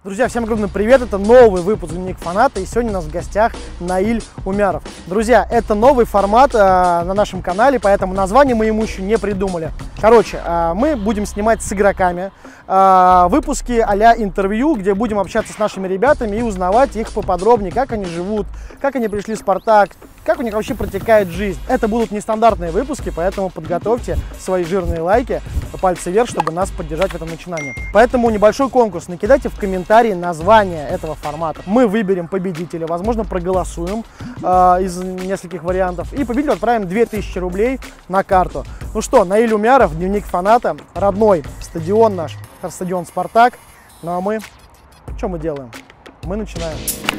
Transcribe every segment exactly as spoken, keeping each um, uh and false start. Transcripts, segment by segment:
Друзья, всем огромный привет, это новый выпуск «Дневник фаната», и сегодня у нас в гостях Наиль Умяров. Друзья, это новый формат э, на нашем канале, поэтому название мы ему еще не придумали. Короче, э, мы будем снимать с игроками э, выпуски а-ля интервью, где будем общаться с нашими ребятами и узнавать их поподробнее, как они живут, как они пришли в «Спартак», как у них вообще протекает жизнь. Это будут нестандартные выпуски, поэтому подготовьте свои жирные лайки, пальцы вверх, чтобы нас поддержать в этом начинании. Поэтому небольшой конкурс. Накидайте в комментарии название этого формата. Мы выберем победителя, возможно, проголосуем э, из нескольких вариантов. И победителю отправим две тысячи рублей на карту. Ну что, Наиль Умяров, Дневник фаната, родной стадион наш, стадион «Спартак». Ну а мы, что мы делаем? Мы начинаем.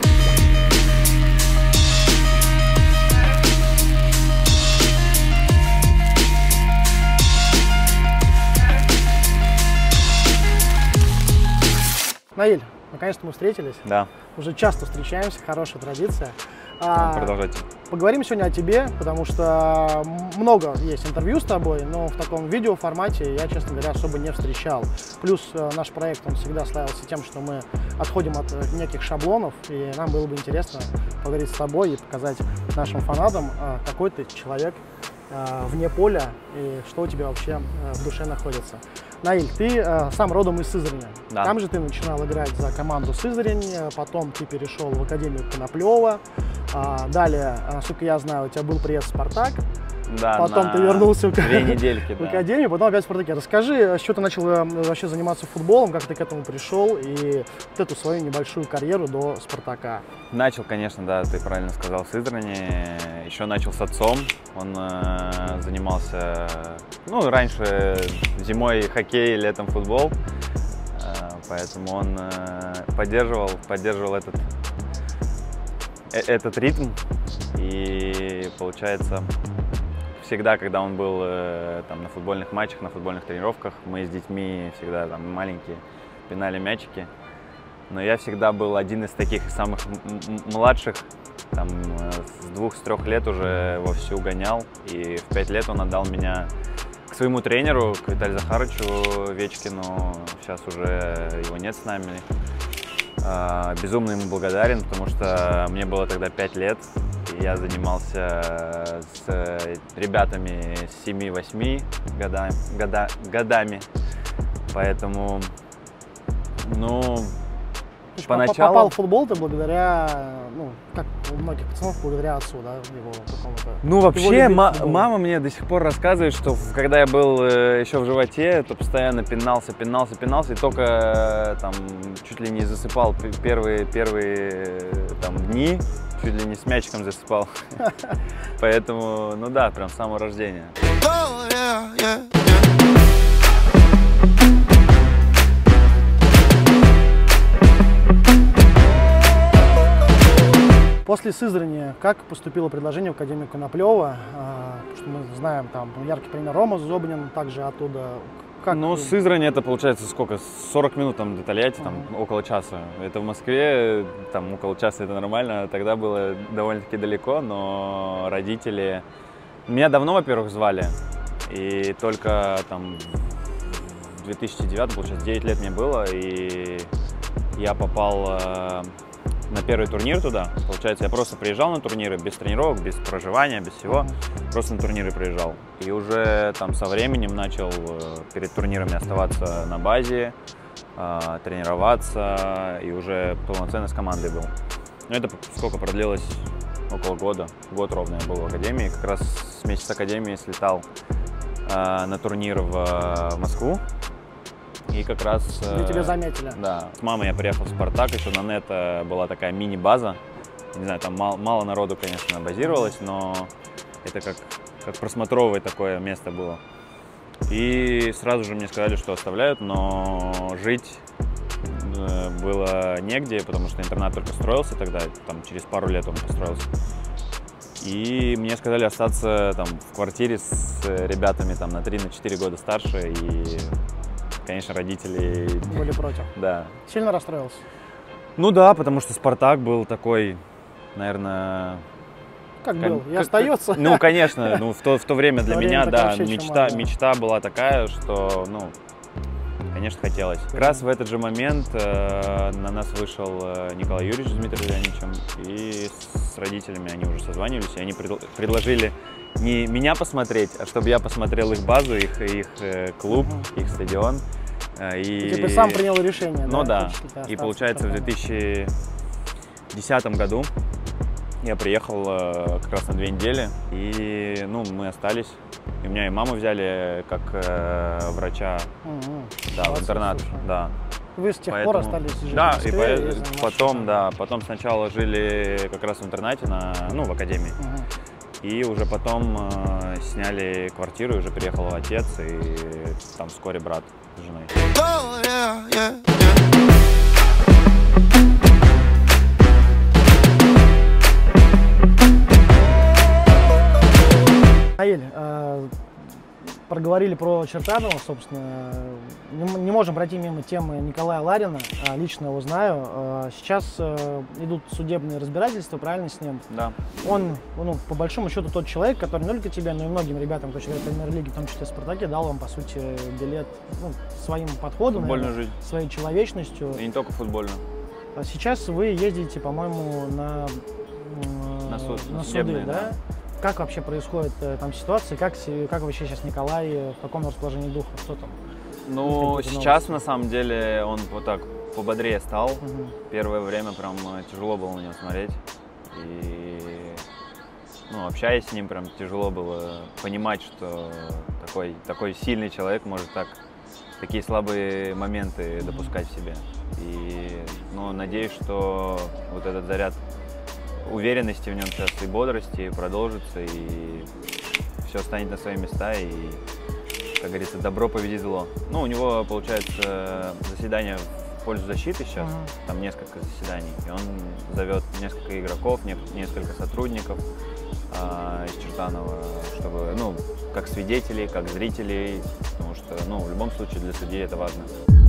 Наиль, наконец-то мы встретились. Да. Уже часто встречаемся, хорошая традиция. Продолжайте. Поговорим сегодня о тебе, потому что много есть интервью с тобой, но в таком видеоформате я, честно говоря, особо не встречал. Плюс наш проект, он всегда славился тем, что мы отходим от неких шаблонов, и нам было бы интересно поговорить с тобой и показать нашим фанатам, какой ты человек вне поля и что у тебя вообще в душе находится. Наиль, ты э, сам родом из Сызрани. Да. Там же ты начинал играть за команду Сызрань, потом ты перешел в Академию Коноплева. А, далее, насколько я знаю, у тебя был приезд в «Спартак». Да, потом ты вернулся в, две недельки, в да. Академию, потом опять в «Спартаке». Расскажи, с чего ты начал вообще заниматься футболом, как ты к этому пришел и вот эту свою небольшую карьеру до «Спартака». Начал, конечно, да, ты правильно сказал, в Сызрани. Еще начал с отцом. Он э, занимался, ну, раньше зимой хоккей, летом футбол. Э, поэтому он э, поддерживал, поддерживал этот, э, этот ритм. И получается, всегда, когда он был э, там, на футбольных матчах, на футбольных тренировках, мы с детьми всегда там маленькие пинали мячики. Но я всегда был один из таких самых младших, там, с двух, с трех лет уже вовсю гонял. И в пять лет он отдал меня к своему тренеру, к Виталию Захаровичу Вечкину. Сейчас уже его нет с нами. Безумно ему благодарен, потому что мне было тогда пять лет. И я занимался с ребятами семи-восьми годами, года, годами. Поэтому, ну... Поначалу... Попал в футбол ты благодаря, ну, как у многих пацанов, благодаря отцу, да, его какому-то... Ну, вообще, мама мне до сих пор рассказывает, что когда я был э, еще в животе, то постоянно пинался, пинался, пинался, и только э, там чуть ли не засыпал первые, первые там, дни, чуть ли не с мячиком засыпал. Поэтому, ну да, прям с самого рождения. После Сызрани как поступило предложение в Академию Коноплева? Потому что мы знаем, там яркий пример Рома Зобнин, также оттуда. Как... Ну, Сызрань это получается сколько? сорок минут там до Тольятти, там uh-huh. около часа. Это в Москве, там около часа это нормально. Тогда было довольно-таки далеко, но родители... Меня давно, во-первых, звали. И только там в две тысячи девятом, получается, девять лет мне было, и я попал... на первый турнир туда. Получается, я просто приезжал на турниры без тренировок, без проживания, без всего. Просто на турниры приезжал. И уже там со временем начал перед турнирами оставаться на базе, тренироваться и уже полноценно с командой был. Но это сколько продлилось? Около года. Год ровно я был в Академии. Как раз вместе с Академией слетал на турнир в Москву. И как раз... Где тебя заметили. Да. С мамой я приехал в «Спартак», еще на НЭТ была такая мини-база. Не знаю, там мало, мало народу, конечно, базировалось, но это как, как просмотровое такое место было. И сразу же мне сказали, что оставляют, но жить было негде, потому что интернат только строился тогда, там через пару лет он построился. И мне сказали остаться там в квартире с ребятами там на три-четыре года старше, и... Конечно, родители... Были против? Да. Сильно расстроился? Ну да, потому что «Спартак» был такой, наверное... Как был? И остается? Ну, конечно, ну, в, то, в то время для в то меня, время да, вообще мечта, чума, да, мечта была такая, что, ну, конечно, хотелось. Как раз в этот же момент э, на нас вышел Николай Юрьевич с Дмитрием Леонидовичем, и с родителями они уже созванивались, и они пред, предложили не меня посмотреть, а чтобы я посмотрел их базу, их, их э, клуб, uh-huh. их стадион. Э, и... Ты типа сам принял решение, ну, да? да, и получается в две тысячи десятом году я приехал э, как раз на две недели, и ну, мы остались. И меня и маму взяли как э, врача угу. да, в интернат. Слушай. Да. Вы с тех Поэтому... пор остались жить да, в Москве? И по... потом, да, потом сначала жили как раз в интернате, на, ну, в академии. Угу. И уже потом э, сняли квартиру, и уже приехал отец, и там вскоре брат с женой. Oh, yeah, yeah. Наиль, э, проговорили про Чертанова, собственно, не, не можем пройти мимо темы Николая Ларина, э, лично его знаю. Э, сейчас э, идут судебные разбирательства, правильно, с ним? Да. Он, ну, по большому счету, тот человек, который не только тебе, но и многим ребятам, кто играет в премьер-лиге, в том числе в Спартаке, дал вам, по сути, билет, ну, своим подходом, футбольную жизнь, своей человечностью. И не только футбольную. А сейчас вы ездите, по-моему, на, э, на, суд, на на суды, да? да? Как вообще происходит э, там ситуация, как, как вообще сейчас Николай, в каком расположении духа, что там? Ну, сейчас на самом деле он вот так пободрее стал. Угу. Первое время прям тяжело было на него смотреть. И, ну, общаясь с ним, прям тяжело было понимать, что такой, такой сильный человек может так, такие слабые моменты допускать в себе. И, ну, надеюсь, что вот этот заряд уверенности в нем сейчас и бодрости продолжится, и все станет на свои места, и, как говорится, добро победит зло. Ну, у него, получается, заседание в пользу защиты сейчас, uh-huh. там несколько заседаний, и он зовет несколько игроков, несколько сотрудников а, из Чертанова, чтобы, ну, как свидетелей, как зрителей, потому что, ну, в любом случае для судьи это важно.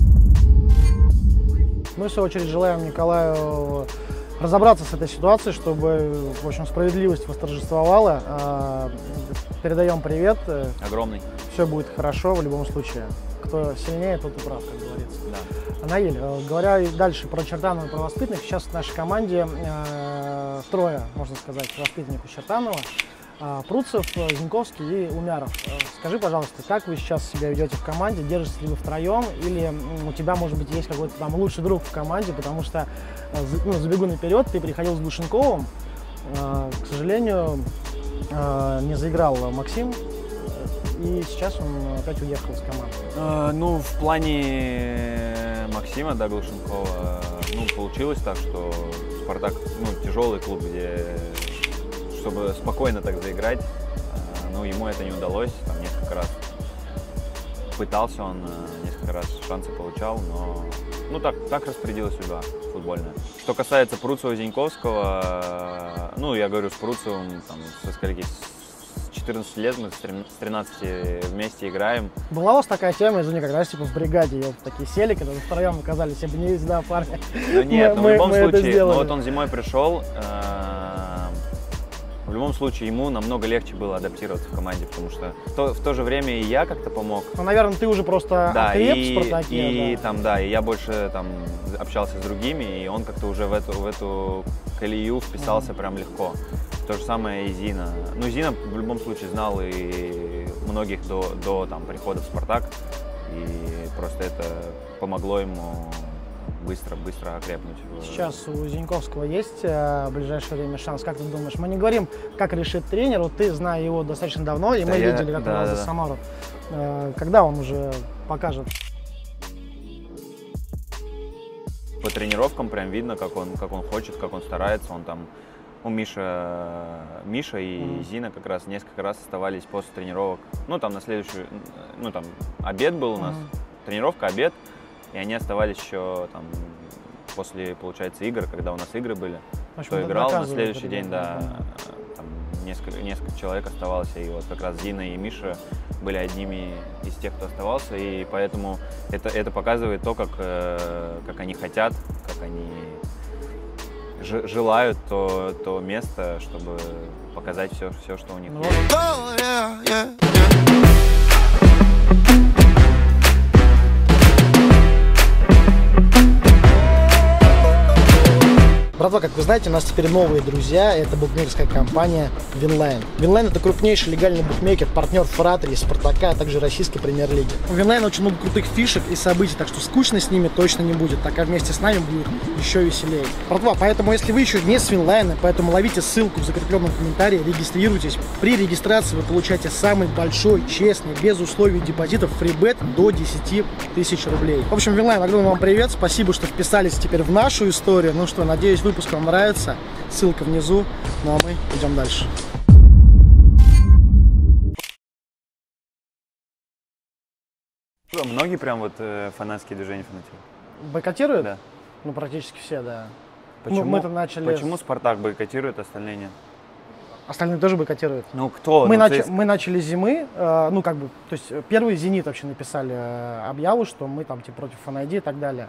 Мы, в свою очередь, желаем Николаю разобраться с этой ситуацией, чтобы, в общем, справедливость восторжествовала. Передаем привет. Огромный. Все будет хорошо в любом случае. Кто сильнее, тот и прав, как говорится. Да. Наиль, говоря дальше про Чертанова и про воспитанных, сейчас в нашей команде э, трое, можно сказать, воспитанников Чертанова. Пруцев, Зиньковский и Умяров. Скажи, пожалуйста, как вы сейчас себя ведете в команде? Держитесь ли вы втроем? Или у тебя, может быть, есть какой-то там лучший друг в команде? Потому что, ну, забегу наперед, ты приходил с Глушенковым. К сожалению, не заиграл Максим. И сейчас он опять уехал из команды. А, ну, в плане Максима, да, Глушенкова, ну, получилось так, что Спартак, ну, тяжелый клуб, где чтобы спокойно так заиграть, но ему это не удалось, там несколько раз пытался он, несколько раз шансы получал, но ну так, так распорядилась судьба футбольная. Что касается Пруцева-Зиньковского, ну я говорю с Пруцевым, там, со скольки, с четырнадцати лет мы с тринадцати вместе играем. Была у вас такая тема, извини, когда типа в бригаде ее такие сели, когда вы втроем оказались, если бы не да, парни. Ну нет, мы, ну, в любом мы, случае, ну вот он зимой пришел, в любом случае, ему намного легче было адаптироваться в команде, потому что в то, в то же время и я как-то помог. Ну, наверное, ты уже просто да, окреп и, в Спартаке. И, да. там, да, и я больше там общался с другими, и он как-то уже в эту, в эту колею вписался uh-huh. прям легко. То же самое и Зина. Ну, Зина в любом случае знал и многих до, до там, прихода в Спартак, и просто это помогло ему быстро-быстро окрепнуть. Сейчас у Зиньковского есть в ближайшее время шанс, как ты думаешь? Мы не говорим, как решит тренер, вот ты, зная его достаточно давно, и да мы я... видели, как да, он да, за да. Самару. Когда он уже покажет? По тренировкам прям видно, как он, как он хочет, как он старается. Он там, у Миша, Миша и mm-hmm. Зина как раз несколько раз оставались после тренировок. Ну, там на следующую, ну, там обед был у нас, mm-hmm. тренировка, обед. И они оставались еще там после, получается, игр, когда у нас игры были. Общем, кто играл на следующий день, да, да. Там несколько, несколько человек оставалось, и вот как раз Зина и Миша были одними из тех, кто оставался, и поэтому это, это показывает то, как, как они хотят, как они желают то, то место, чтобы показать все, все что у них есть. Братва, как вы знаете, у нас теперь новые друзья. Это букмекерская компания Winline. Winline — это крупнейший легальный букмекер, партнер Фратрии, Спартака, а также российской премьер-лиги. У Winline очень много крутых фишек и событий, так что скучно с ними точно не будет, так как вместе с нами будет еще веселее. Братва, поэтому если вы еще не с Winline, поэтому ловите ссылку в закрепленном комментарии, регистрируйтесь. При регистрации вы получаете самый большой, честный, без условий депозитов фрибет до десяти тысяч рублей. В общем, Winline, огромный вам привет, спасибо, что вписались теперь в нашу историю. Ну что, надеюсь, выпуск вам нравится. Ссылка внизу. Ну а мы идем дальше. Многие прям вот э, фанатские движения фанатеют? Бойкотируют? Да. Ну, практически все, да. Почему, мы начали... почему Спартак бойкотирует, остальные нет? Остальные тоже бойкотируют. Ну, кто? Мы, ну, нач... ты... мы начали зимы, э, ну, как бы, то есть, первый «Зенит» вообще написали э, объяву, что мы там, типа, против ФНИД и так далее.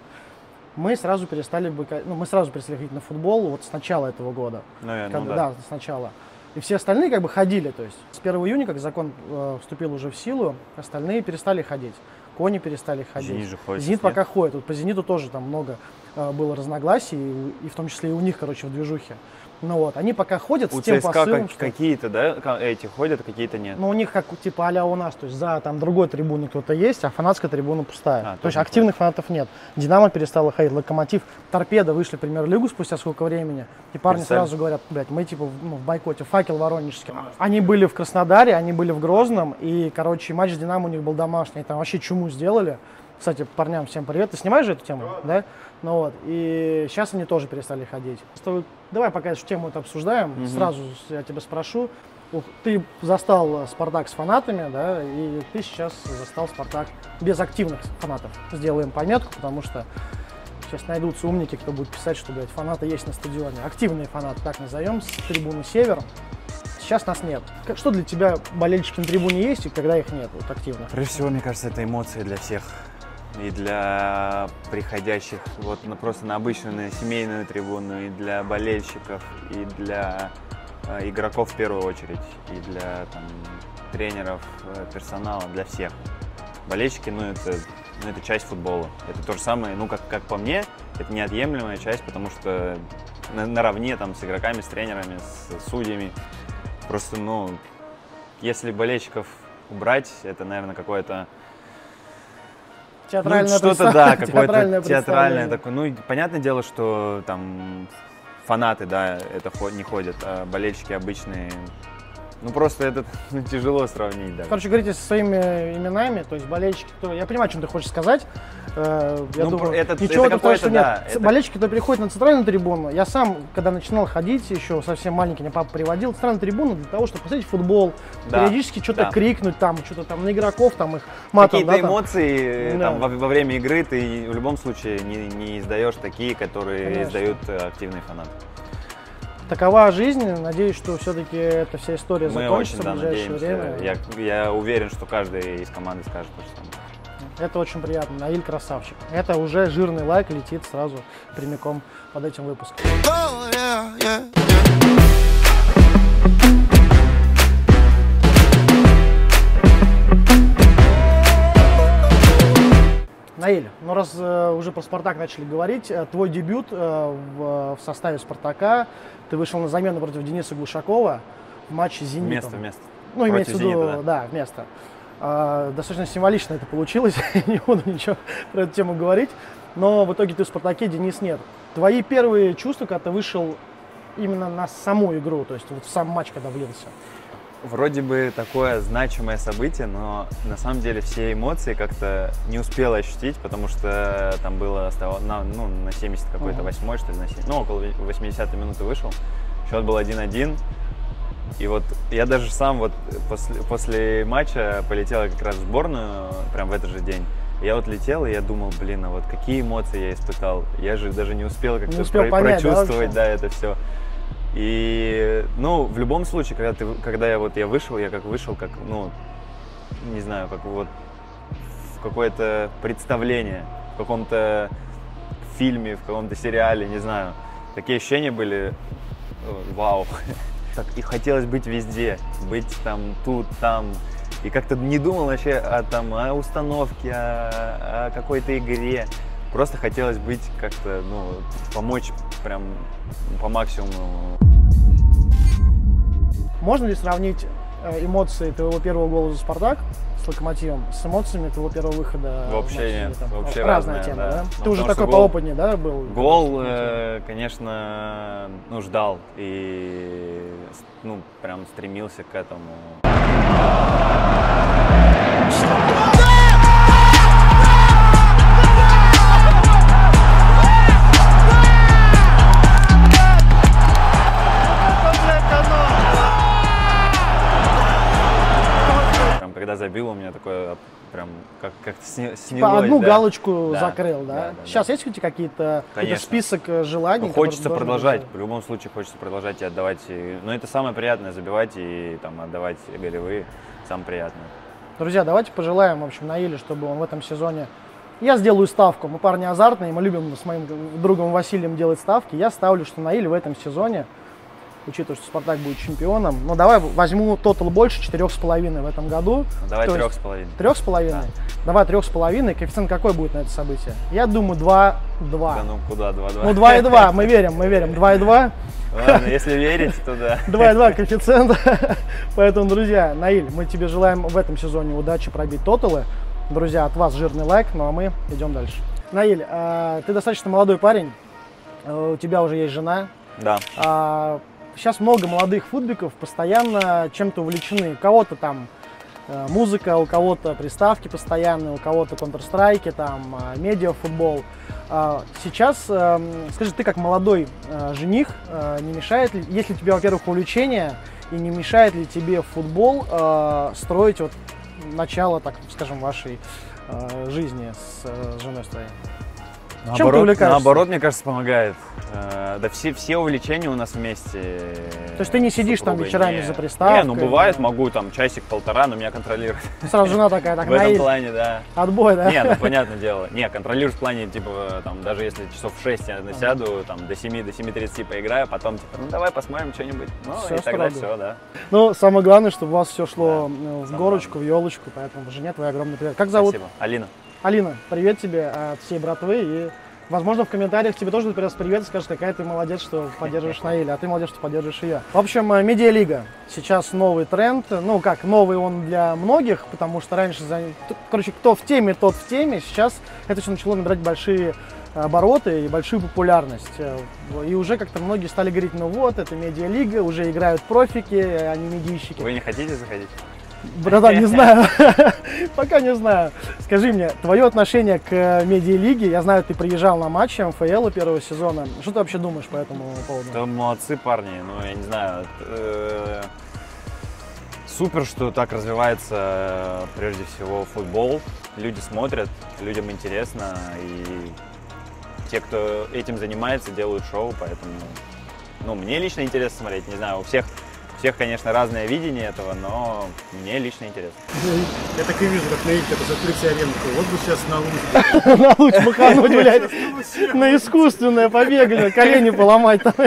Мы сразу перестали бойко... ну, мы сразу перестали ходить на футбол вот с начала этого года. Наверное, когда, ну, да. да, сначала. И все остальные как бы ходили, то есть с первого июня, как закон э, вступил уже в силу, остальные перестали ходить. Кони перестали ходить. Зенит же ходит. Зенит пока ходит. Вот по Зениту тоже там много э, было разногласий, и, и в том числе и у них, короче, в движухе. Ну вот, они пока ходят у с тем ЦСКА посылом, как, какие-то, да, эти ходят, какие-то нет. Ну, у них как типа а-ля у нас, то есть за там другой трибуны кто-то есть, а фанатская трибуна пустая. А, то есть активных ходит. Фанатов нет. Динамо перестала ходить, Локомотив, Торпедо вышли в премьер-лигу спустя сколько времени. И парни Представь. сразу говорят, блядь, мы типа ну, в бойкоте, Факел Воронежский. Они были в Краснодаре, они были в Грозном, и, короче, матч с Динамо у них был домашний, там вообще чуму сделали. Кстати, парням всем привет. Ты снимаешь же эту тему, да? да? Ну вот, и сейчас они тоже перестали ходить. Давай пока эту тему это обсуждаем, угу. Сразу я тебя спрошу. Ты застал Спартак с фанатами, да, и ты сейчас застал Спартак без активных фанатов. Сделаем пометку, потому что сейчас найдутся умники, кто будет писать, что, блядь, фанаты есть на стадионе. Активные фанаты, так назовем, с трибуны «Север». Сейчас нас нет. Что для тебя болельщики на трибуне есть и когда их нет, вот активно? Прежде всего, мне кажется, это эмоции для всех. И для приходящих вот на, просто на обычную, на семейную трибуну, и для болельщиков, и для э, игроков в первую очередь, и для там, тренеров, э, персонала, для всех. Болельщики, ну это, ну это часть футбола. Это то же самое, ну как, как по мне, это неотъемлемая часть, потому что на, наравне там, с игроками, с тренерами, с судьями. Просто, ну, если болельщиков убрать, это, наверное, какое-то... Театральное ну, что-то, да, какое-то театральное, театральное такое. Ну, понятное дело, что там фанаты, да, это не ходят, а болельщики обычные. Ну, просто это ну, тяжело сравнить, да. Короче, говорите со своими именами, то есть болельщики, кто... Я понимаю, о чем ты хочешь сказать. Я ну, думаю, это, ничего это такого, что да, нет. Это... Болельщики, кто переходит на центральную трибуну, я сам, когда начинал ходить, еще совсем маленький, меня папа приводил, центральную трибуну для того, чтобы посмотреть футбол, да, периодически что-то да. крикнуть там, что-то там на игроков, там их матом. Какие-то да, эмоции там, там, да. во, во время игры ты в любом случае не, не издаешь такие, которые Конечно. издают активные фанаты. Такова жизнь. Надеюсь, что все-таки эта вся история Мы закончится очень, да, в ближайшее надеемся. время. Я, я уверен, что каждый из команды скажет то же самое. Это очень приятно. Наиль красавчик. Это уже жирный лайк летит сразу прямиком под этим выпуском. Oh, yeah, yeah, yeah. Наиль, ну раз э, уже про Спартак начали говорить, э, твой дебют э, в, в составе Спартака, ты вышел на замену против Дениса Глушакова в матче с Зенитом. Вместо, вместо. Ну, имеется в виду, Зенита, да, да вместо. Э, достаточно символично это получилось, не буду ничего про эту тему говорить, но в итоге ты в Спартаке, Денис нет. Твои первые чувства, когда ты вышел именно на саму игру, то есть вот в сам матч, когда влился? Вроде бы такое значимое событие, но на самом деле все эмоции как-то не успел ощутить, потому что там было на, ну, на семьдесят какой-то восьмой, что ли, на семьдесят, ну, около восьмидесятой минуты вышел. Счет был один-один. И вот я даже сам вот после, после матча полетел как раз в сборную, прям в этот же день. Я вот летел, и я думал, блин, а вот какие эмоции я испытал. Я же даже не успел как-то про- понять, прочувствовать, да, да, это все. И, ну, в любом случае, когда, ты, когда я, вот, я вышел, я как вышел, как, ну, не знаю, как вот в какое-то представление, в каком-то фильме, в каком-то сериале, не знаю. Такие ощущения были, вау. Так, и хотелось быть везде, быть там, тут, там. И как-то не думал вообще о, там, о установке, о, о какой-то игре. Просто хотелось быть как-то, ну, помочь прям по максимуму. Можно ли сравнить эмоции твоего первого гола за «Спартак» с «Локомотивом» с эмоциями твоего первого выхода? Вообще нет, там, вообще разная разная, тема, да. да? Ну, Ты уже такой гол, поопытнее, да, был? Гол, э, конечно, ну, ждал и, ну, прям стремился к этому. Когда забил, у меня такое прям как как-то снялось. Типа одну да. галочку да. закрыл, да? Да, да, Сейчас да. есть у тебя какие-то список желаний? Ну, хочется продолжать, в любом случае хочется продолжать и отдавать. И, но это самое приятное, забивать и там отдавать голевые, самое приятное. Друзья, давайте пожелаем, в общем, Наилю, чтобы он в этом сезоне... Я сделаю ставку, мы парни азартные, мы любим с моим другом Василием делать ставки. Я ставлю, что Наиль в этом сезоне, учитывая, что «Спартак» будет чемпионом, ну давай возьму тотал больше, четырех с половиной в этом году. Ну, давай трех с половиной. Трех с половиной? Да. Давай трех с половиной. Коэффициент какой будет на это событие? Я думаю, два-два. Да ну куда два-два? Ну два и два, мы верим, мы верим, два и два. Ладно, если верить, то да. два и два коэффициент. Поэтому, друзья, Наиль, мы тебе желаем в этом сезоне удачи пробить тоталы. Друзья, от вас жирный лайк, ну а мы идем дальше. Наиль, ты достаточно молодой парень, у тебя уже есть жена. Да. Сейчас много молодых футбиков постоянно чем-то увлечены. У кого-то там э, музыка, у кого-то приставки постоянные, у кого-то Counter-Strike, там э, медиафутбол. Э, сейчас, э, скажи, ты как молодой э, жених, э, не мешает ли, есть ли у тебя, во-первых, увлечение, и не мешает ли тебе футбол э, строить вот начало, так скажем, вашей э, жизни с э, женой своей? Наоборот, Чем ты увлекаешься? Наоборот, мне кажется, помогает. Э, да все, все увлечения у нас вместе. То есть ты не сидишь там вечерами не, за приставкой? Не, ну бывает, могу там часик-полтора, но меня контролируют. Сразу жена такая, так, в этом Наиль, плане, да. отбой, да? Не, ну понятное дело. Не, контролируешь в плане, типа, там, даже если часов в шесть я насяду, там, до семи, до семи тридцати поиграю, потом, типа, ну давай посмотрим что-нибудь. Ну, все и тогда строго. все, да. Ну, самое главное, чтобы у вас все шло Да, в самое горочку, главное. в елочку, поэтому жене твой огромный привет. Как зовут? Спасибо. Алина. Алина, привет тебе от всей братвы, и, возможно, в комментариях тебе тоже раз привет и скажут, какая ты молодец, что поддерживаешь Наиля, а ты молодец, что поддерживаешь ее. В общем, медиалига. Сейчас новый тренд, ну как, новый он для многих, потому что раньше, за... короче, кто в теме, тот в теме, сейчас это все начало набирать большие обороты и большую популярность. И уже как-то многие стали говорить, ну вот, это медиалига, уже играют профики, а не медийщики. Вы не хотите заходить? Братан, не знаю, пока не знаю. Скажи мне, твое отношение к медиалиге, я знаю, ты приезжал на матчи эм эф эл первого сезона, что ты вообще думаешь по этому поводу? Да молодцы парни, ну я не знаю, э, супер, что так развивается прежде всего футбол, люди смотрят, людям интересно, и те, кто этим занимается, делают шоу, поэтому, ну мне лично интересно смотреть, не знаю, у всех У всех, конечно, разное видение этого, но мне лично интересно. Я так и вижу, как Наиль, это закрытие арены. Вот бы сейчас на луч. На луч махануть, блядь, на искусственное побегать, колени поломать там.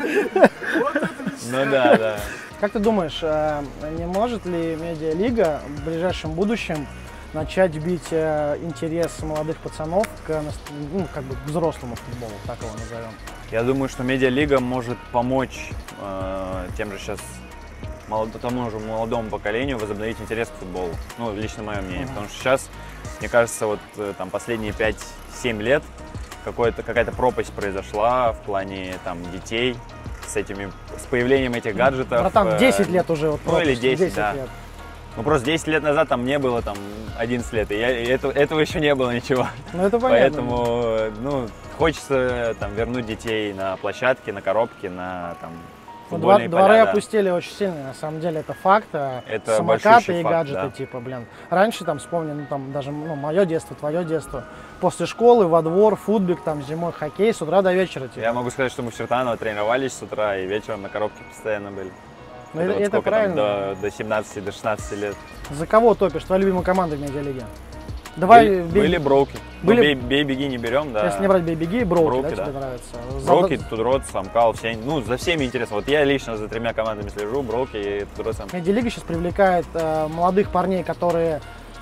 Ну да, да. Как ты думаешь, не может ли медиалига в ближайшем будущем начать бить интерес молодых пацанов к, ну, как бы к взрослому футболу, так его назовем? Я думаю, что медиалига может помочь э, тем же сейчас молод... тому же молодому поколению возобновить интерес к футболу. Ну, лично мое мнение. Uh-huh. Потому что сейчас, мне кажется, вот там последние пять-семь лет какая-то пропасть произошла в плане там детей с этими, с появлением этих гаджетов. Братан, десять лет уже вот пропасть. Ну или десять, десять да. лет. Ну просто десять лет назад там не было там одиннадцать лет, и, я, и это, этого еще не было ничего. Ну это понятно. Поэтому, ну, хочется там вернуть детей на площадки, на коробки, на там футбольные Двор, поля. Дворы да. опустили очень сильно, на самом деле это факт. Это самокаты и факт, гаджеты, да. типа, блин. Раньше там вспомни, ну там даже ну, мое детство, твое детство. После школы во двор, футбик, там зимой хоккей с утра до вечера. Типа. Я могу сказать, что мы в Чертаново тренировались с утра и вечером на коробке постоянно были. Ну, это, это, вот это сколько, правильно. Там, до, до семнадцати, до шестнадцати лет. За кого топишь? Твоя любимая команда в медиалиге? Давай, были, бей... были броуки. Были... Ну, бей, бей, беги не берем, да. Если не брать бей-беги, броуки, броуки, да, да, тебе нравится? Броуки, за... Тудрот, Самкал, все, ну, за всеми интересно. Вот я лично за тремя командами слежу, броуки и Тудрот, Самкал. Медиалига сейчас привлекает э, молодых парней, которые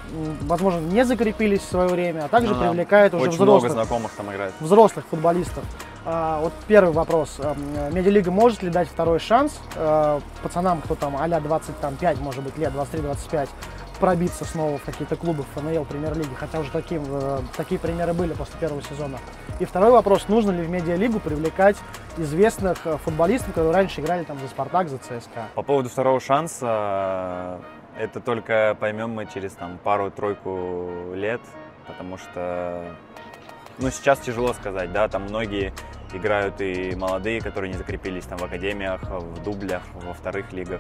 возможно, не закрепились в свое время, а также Ну да. привлекает уже Очень взрослых, много знакомых там играет. взрослых футболистов. А, вот первый вопрос. А, Медиалига может ли дать второй шанс а, пацанам, кто там а-ля двадцать пять, может быть, лет, двадцать три двадцать пять, пробиться снова в какие-то клубы в ФНЛ, премьер-лиги, хотя уже такие, такие примеры были после первого сезона. И второй вопрос, нужно ли в медиалигу привлекать известных футболистов, которые раньше играли там за Спартак, за ЦСКА? По поводу второго шанса, это только поймем мы через там пару-тройку лет, потому что, ну, сейчас тяжело сказать, да, там многие играют и молодые, которые не закрепились там в академиях, в дублях, во вторых лигах.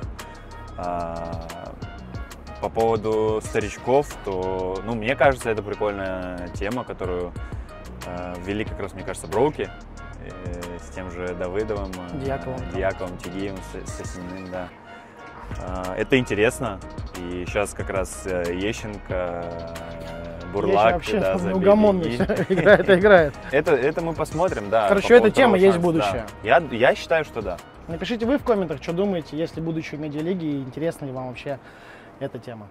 По поводу старичков, то, ну, мне кажется, это прикольная тема, которую э, ввели как раз, мне кажется, Броуки э, с тем же Давыдовым, Дьяковым, э, Дьяковым, Тигиевым, Сосиным, да. Э, это интересно, и сейчас как раз Ещенко, э, Бурлак, вообще да, неугомонный играет и играет. Это, это мы посмотрим, да. Короче, эта тема есть будущее. Да. Я, я считаю, что да. Напишите вы в комментах, что думаете, есть ли будущее в медиалиге и интересна ли вам вообще эта тема.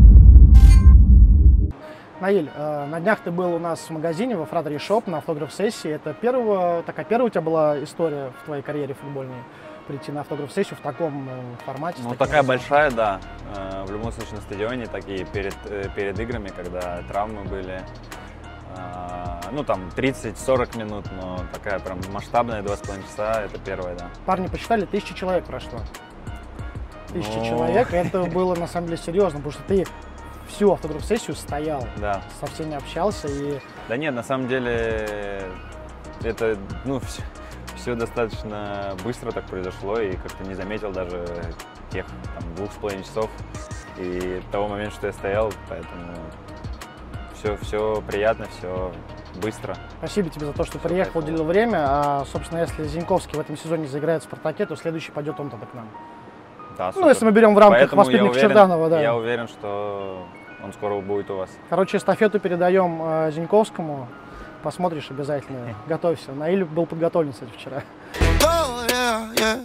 Наиль, э, на днях ты был у нас в магазине во Фратери Шоп на автограф-сессии. Это первая, такая первая у тебя была история в твоей карьере футбольной? Прийти на автограф-сессию в таком э, формате? Ну, такая большая, да. Э, в любом случае на стадионе, такие перед, э, перед играми, когда травмы были. Э, ну, там тридцать-сорок минут, но такая прям масштабная, два с половиной часа, это первая, да. Парни посчитали, тысяча человек прошло. Тысяча Ну... человек, это было на самом деле серьезно, потому что ты всю автограф-сессию стоял, да. со всеми общался и... Да нет, на самом деле это, ну, все, все достаточно быстро так произошло, и как-то не заметил даже тех там, двух с половиной часов и того момента, что я стоял, поэтому все, все приятно, все быстро. Спасибо тебе за то, что Все приехал, кайфово. уделил время. А, собственно, если Зиньковский в этом сезоне заиграет в «Спартаке», то следующий пойдет он тогда к нам. Да, Ну, супер. если мы берем в рамках Поэтому я воспитанников уверен, Черданова, да. Я уверен, что он скоро будет у вас. Короче, эстафету передаем э, Зиньковскому. Посмотришь обязательно. Готовься. Наиль был подготовлен, кстати, вчера. Oh, yeah, yeah.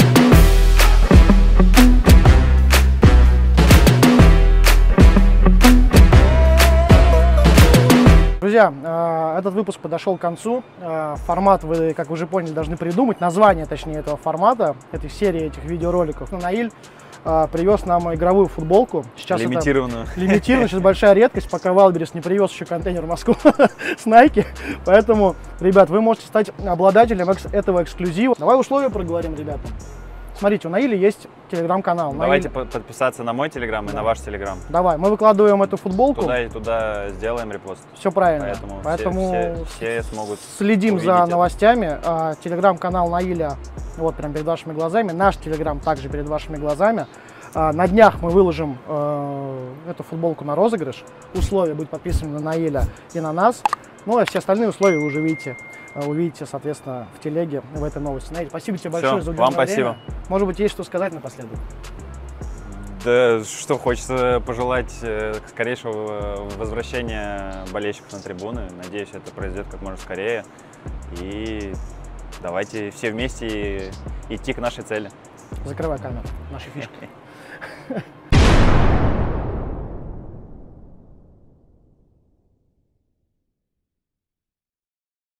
Друзья, э, этот выпуск подошел к концу. Э, формат вы, как вы уже поняли, должны придумать. Название, точнее, этого формата, этой серии этих видеороликов. Ну, Наиль э, привез нам игровую футболку. Сейчас Лимитированную. Это лимитированную, сейчас большая редкость, пока Вайлдберрис не привез еще контейнер в Москву с Nike. Поэтому, ребят, вы можете стать обладателем экс- этого эксклюзива. Давай условия проговорим, ребята. Смотрите, у Наиля есть телеграм-канал. Давайте Наиль... по- подписаться на мой телеграм и на ваш телеграм. Давай, мы выкладываем эту футболку. Туда и туда сделаем репост. Все правильно. Поэтому, Поэтому все, все, все смогут следим увидеть за это. новостями. А, телеграм-канал Наиля вот прям перед вашими глазами. Наш телеграм также перед вашими глазами. А, на днях мы выложим э, эту футболку на розыгрыш. Условия будут подписаны на Наиля и на нас. Ну, а все остальные условия вы уже видите. Увидите, соответственно, в телеге в этой новости. Наиль, спасибо тебе большое Всё, за вам уделенное спасибо. время. Может быть, есть что сказать напоследок? Да, что хочется пожелать э, скорейшего возвращения болельщиков на трибуны. Надеюсь, это произойдет как можно скорее. И давайте все вместе идти к нашей цели. Закрывай камеру, наши фишки.